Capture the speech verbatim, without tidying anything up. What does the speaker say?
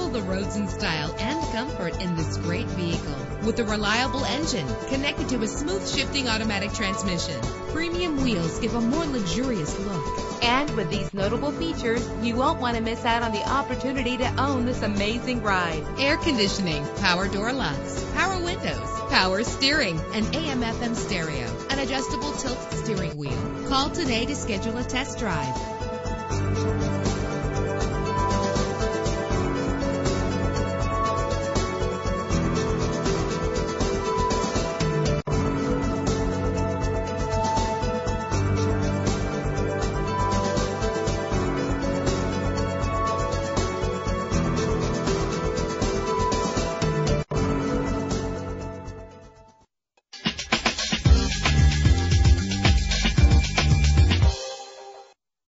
Feel the roads in style and comfort in this great vehicle. With a reliable engine connected to a smooth shifting automatic transmission, premium wheels give a more luxurious look. And with these notable features, you won't want to miss out on the opportunity to own this amazing ride. Air conditioning, power door locks, power windows, power steering, an A M F M stereo, an adjustable tilt steering wheel. Call today to schedule a test drive.